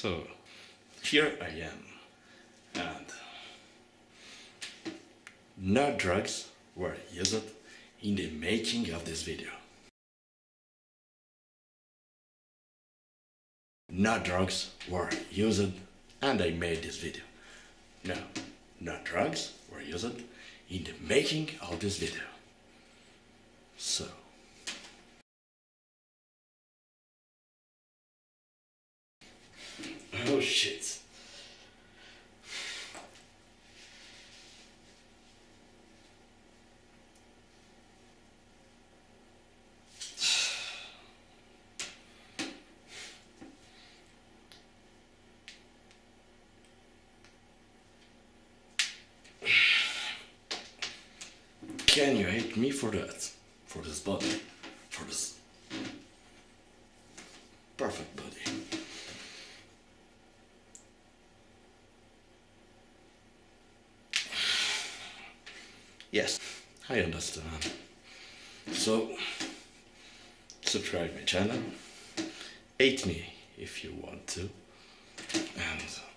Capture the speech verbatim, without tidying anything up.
So here I am, and no drugs were used in the making of this video. No drugs were used and I made this video. No, no drugs were used in the making of this video. So oh shit. Can you hate me for that? For this body? For this perfect body? Yes, I understand. So, subscribe my channel, hate me if you want to, and